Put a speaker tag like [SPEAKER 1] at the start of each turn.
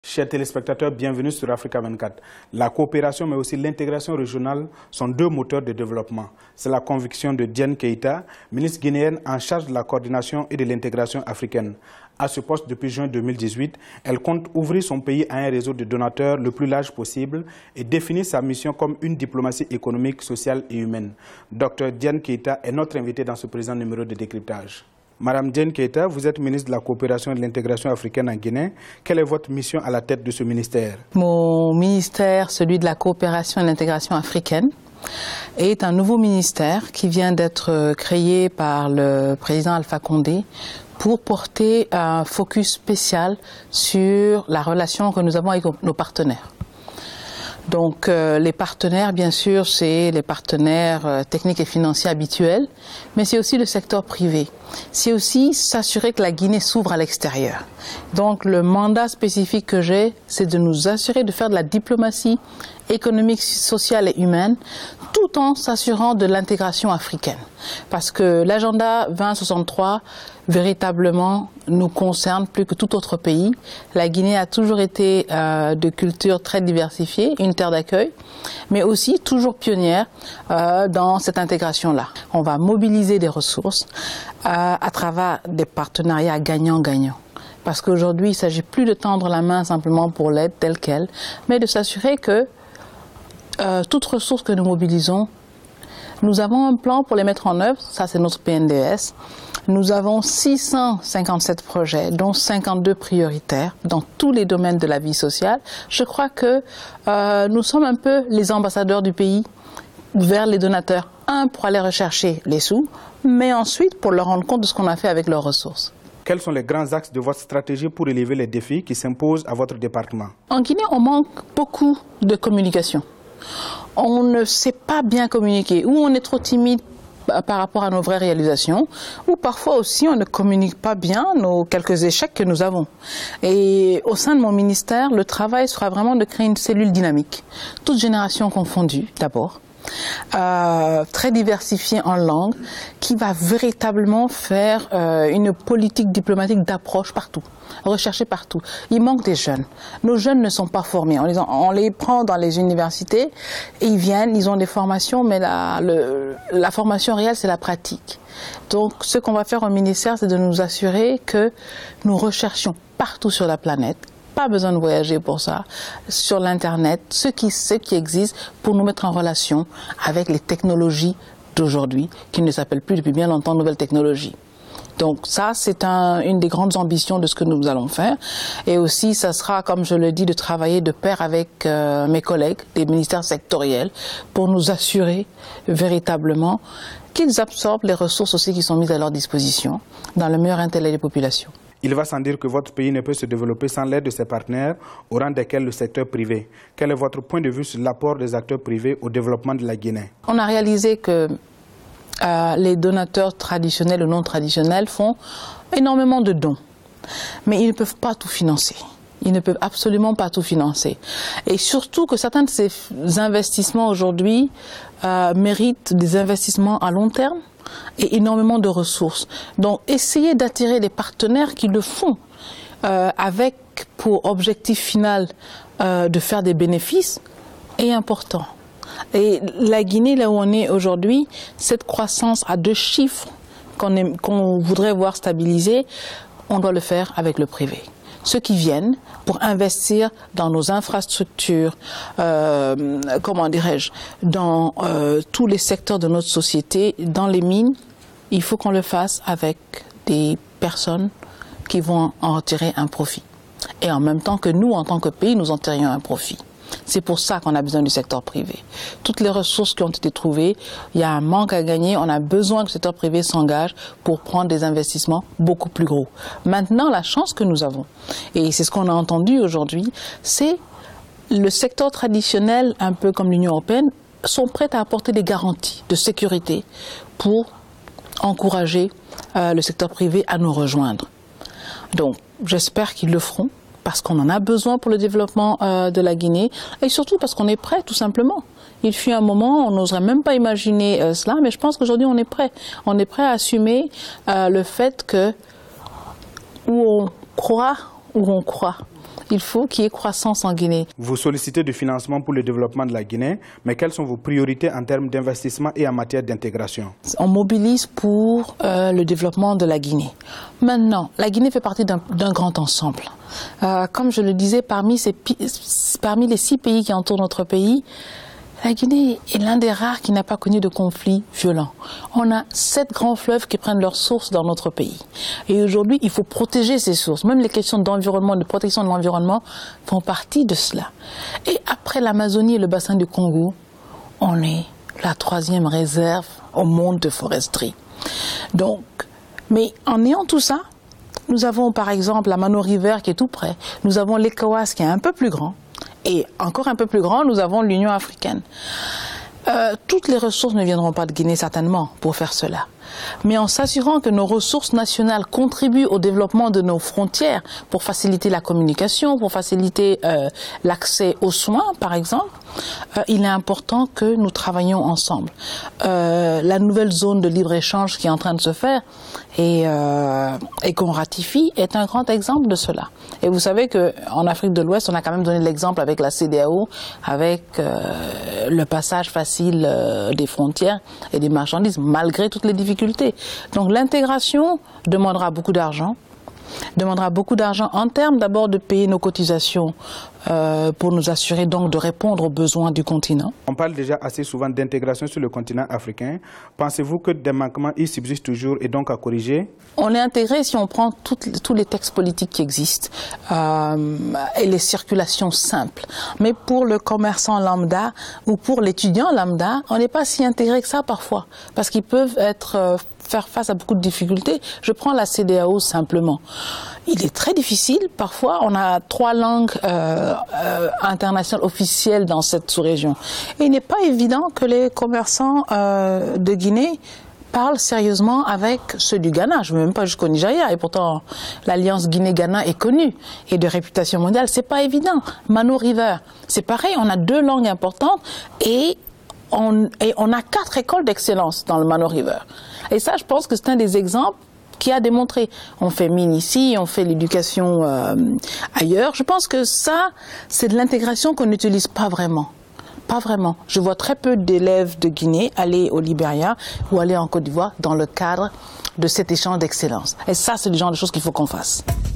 [SPEAKER 1] Chers téléspectateurs, bienvenue sur Africa 24. La coopération mais aussi l'intégration régionale sont deux moteurs de développement. C'est la conviction de Diène Keïta, ministre guinéenne en charge de la coordination et de l'intégration africaine. À ce poste depuis juin 2018, elle compte ouvrir son pays à un réseau de donateurs le plus large possible et définir sa mission comme une diplomatie économique, sociale et humaine. Dr Diène Keïta est notre invitée dans ce présent numéro de décryptage. Madame Diène Keïta, vous êtes ministre de la coopération et de l'intégration africaine en Guinée. Quelle est votre mission à la tête de ce ministère?
[SPEAKER 2] Mon ministère, celui de la coopération et de l'intégration africaine, est un nouveau ministère qui vient d'être créé par le président Alpha Condé pour porter un focus spécial sur la relation que nous avons avec nos partenaires. Donc les partenaires, bien sûr, c'est les partenaires techniques et financiers habituels, mais c'est aussi le secteur privé. C'est aussi s'assurer que la Guinée s'ouvre à l'extérieur. Donc le mandat spécifique que j'ai, c'est de nous assurer de faire de la diplomatie économique, sociale et humaine, tout en s'assurant de l'intégration africaine. Parce que l'agenda 2063, véritablement, nous concerne plus que tout autre pays. La Guinée a toujours été de culture très diversifiée, une terre d'accueil, mais aussi toujours pionnière dans cette intégration-là. On va mobiliser des ressources à travers des partenariats gagnant-gagnant. Parce qu'aujourd'hui, il ne s'agit plus de tendre la main simplement pour l'aide telle qu'elle, mais de s'assurer que toute ressource que nous mobilisons, nous avons un plan pour les mettre en œuvre, ça c'est notre PNDS. Nous avons 657 projets, dont 52 prioritaires dans tous les domaines de la vie sociale. Je crois que nous sommes un peu les ambassadeurs du pays vers les donateurs. Un, pour aller rechercher les sous, mais ensuite pour leur rendre compte de ce qu'on a fait avec leurs ressources.
[SPEAKER 1] Quels sont les grands axes de votre stratégie pour relever les défis qui s'imposent à votre département?
[SPEAKER 2] En Guinée, on manque beaucoup de communication. On ne sait pas bien communiquer, ou on est trop timide par rapport à nos vraies réalisations, ou parfois aussi on ne communique pas bien nos quelques échecs que nous avons. Et au sein de mon ministère, le travail sera vraiment de créer une cellule dynamique, toutes générations confondues d'abord, très diversifiée en langue, qui va véritablement faire une politique diplomatique d'approche partout, recherchée partout. Il manque des jeunes. Nos jeunes ne sont pas formés. On les prend dans les universités et ils viennent, ils ont des formations, mais la formation réelle, c'est la pratique. Donc, ce qu'on va faire au ministère, c'est de nous assurer que nous recherchions partout sur la planète. Pas besoin de voyager pour ça, sur l'Internet, ce qui existe pour nous mettre en relation avec les technologies d'aujourd'hui, qui ne s'appellent plus depuis bien longtemps nouvelles technologies. Donc ça, c'est une des grandes ambitions de ce que nous allons faire. Et aussi, ça sera, comme je le dis, de travailler de pair avec mes collègues des ministères sectoriels pour nous assurer véritablement qu'ils absorbent les ressources aussi qui sont mises à leur disposition dans le meilleur intérêt des populations.
[SPEAKER 1] Il va sans dire que votre pays ne peut se développer sans l'aide de ses partenaires, au rang desquels le secteur privé. Quel est votre point de vue sur l'apport des acteurs privés au développement de la Guinée?
[SPEAKER 2] On a réalisé que les donateurs traditionnels ou non traditionnels font énormément de dons, mais ils ne peuvent pas tout financer. Ils ne peuvent absolument pas tout financer. Et surtout que certains de ces investissements aujourd'hui méritent des investissements à long terme et énormément de ressources. Donc, essayer d'attirer des partenaires qui le font avec pour objectif final de faire des bénéfices est important. Et la Guinée, là où on est aujourd'hui, cette croissance à 2 chiffres qu'on voudrait voir stabiliser, on doit le faire avec le privé. Ceux qui viennent pour investir dans nos infrastructures, comment dirais-je, dans tous les secteurs de notre société, dans les mines, il faut qu'on le fasse avec des personnes qui vont en retirer un profit. Et en même temps que nous, en tant que pays, nous en tirions un profit. C'est pour ça qu'on a besoin du secteur privé. Toutes les ressources qui ont été trouvées, il y a un manque à gagner. On a besoin que le secteur privé s'engage pour prendre des investissements beaucoup plus gros. Maintenant, la chance que nous avons, et c'est ce qu'on a entendu aujourd'hui, c'est le secteur traditionnel, un peu comme l'Union européenne, sont prêts à apporter des garanties de sécurité pour encourager le secteur privé à nous rejoindre. Donc, j'espère qu'ils le feront, parce qu'on en a besoin pour le développement de la Guinée, et surtout parce qu'on est prêt, tout simplement. Il fut un moment, on n'oserait même pas imaginer cela, mais je pense qu'aujourd'hui on est prêt. On est prêt à assumer le fait que où on croit, Il faut qu'il y ait croissance en Guinée.
[SPEAKER 1] Vous sollicitez du financement pour le développement de la Guinée, mais quelles sont vos priorités en termes d'investissement et en matière d'intégration?
[SPEAKER 2] On mobilise pour le développement de la Guinée. Maintenant, la Guinée fait partie d'un grand ensemble. Comme je le disais, parmi les 6 pays qui entourent notre pays, la Guinée est l'un des rares qui n'a pas connu de conflits violents. On a 7 grands fleuves qui prennent leurs sources dans notre pays. Et aujourd'hui, il faut protéger ces sources. Même les questions d'environnement, de protection de l'environnement font partie de cela. Et après l'Amazonie et le bassin du Congo, on est la 3e réserve au monde de foresterie. Donc, mais en ayant tout ça, nous avons par exemple la Mano River qui est tout près. Nous avons l'ECOWAS qui est un peu plus grand. Et encore un peu plus grand, nous avons l'Union africaine. Toutes les ressources ne viendront pas de Guinée certainement pour faire cela. Mais en s'assurant que nos ressources nationales contribuent au développement de nos frontières pour faciliter la communication, pour faciliter l'accès aux soins, par exemple, il est important que nous travaillions ensemble. La nouvelle zone de libre-échange qui est en train de se faire et qu'on ratifie est un grand exemple de cela. Et vous savez qu'en Afrique de l'Ouest, on a quand même donné l'exemple avec la CEDEAO, avec le passage facile des frontières et des marchandises, malgré toutes les difficultés. Donc l'intégration demandera beaucoup d'argent en termes d'abord de payer nos cotisations pour nous assurer donc de répondre aux besoins du continent.
[SPEAKER 1] On parle déjà assez souvent d'intégration sur le continent africain. Pensez-vous que des manquements y subsistent toujours et donc à corriger?
[SPEAKER 2] On est intégré si on prend tous les textes politiques qui existent et les circulations simples. Mais pour le commerçant lambda ou pour l'étudiant lambda, on n'est pas si intégré que ça parfois, parce qu'ils peuvent faire face à beaucoup de difficultés. Je prends la CEDEAO simplement. Il est très difficile, parfois on a 3 langues internationales officielles dans cette sous-région. Et il n'est pas évident que les commerçants de Guinée parlent sérieusement avec ceux du Ghana. Je ne vais même pas jusqu'au Nigeria. Et pourtant, l'alliance Guinée-Ghana est connue et de réputation mondiale. C'est pas évident. Mano River, c'est pareil. On a 2 langues importantes et on a 4 écoles d'excellence dans le Mano River. Et ça, je pense que c'est un des exemples qui a démontré. On fait mine ici, on fait l'éducation ailleurs. Je pense que ça, c'est de l'intégration qu'on n'utilise pas vraiment. Pas vraiment. Je vois très peu d'élèves de Guinée aller au Libéria ou aller en Côte d'Ivoire dans le cadre de cet échange d'excellence. Et ça, c'est le genre de choses qu'il faut qu'on fasse.